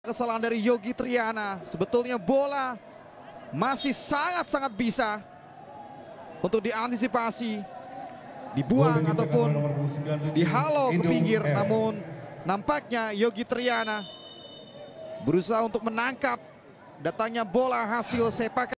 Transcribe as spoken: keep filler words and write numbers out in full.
Kesalahan dari Yogi Triana. Sebetulnya bola masih sangat-sangat bisa untuk diantisipasi, dibuang ataupun dihalau ke pinggir. Namun nampaknya Yogi Triana berusaha untuk menangkap datangnya bola hasil sepak